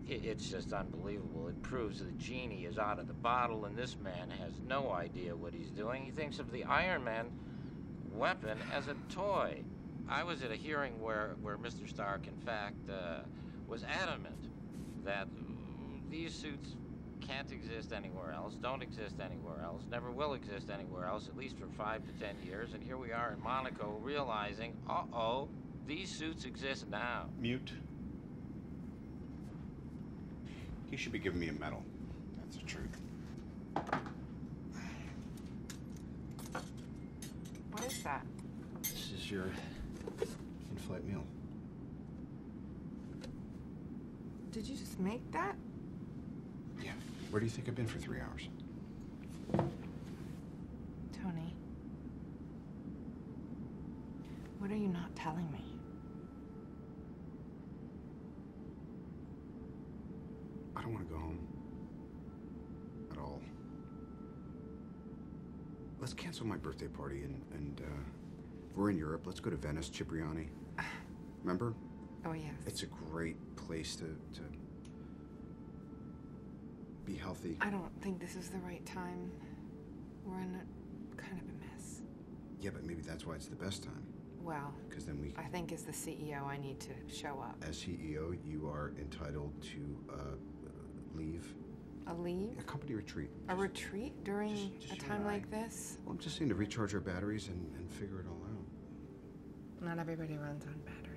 It's just unbelievable. It proves the genie is out of the bottle, and this man has no idea what he's doing. He thinks of the Iron Man weapon as a toy. I was at a hearing where Mr. Stark, in fact, was adamant that these suits can't exist anywhere else, don't exist anywhere else, never will exist anywhere else, at least for 5 to 10 years. And here we are in Monaco realizing, uh-oh, these suits exist now. Mute. He should be giving me a medal. That's the truth. What is that? This is your in-flight meal. Did you just make that? Yeah. Where do you think I've been for 3 hours? Tony. What are you not telling me? I don't want to go home. At all. Let's cancel my birthday party and if we're in Europe, let's go to Venice, Cipriani. Remember? Oh, yes. It's a great place to be healthy. I don't think this is the right time. We're in a kind of a mess. Yeah, but maybe that's why it's the best time. Well, Because then we... I think as the CEO, I need to show up. As CEO, you are entitled to leave. A leave? A company retreat. A retreat during just a you time and I. like this? Well, I'm just saying to recharge our batteries and figure it all out. Not everybody runs on batteries.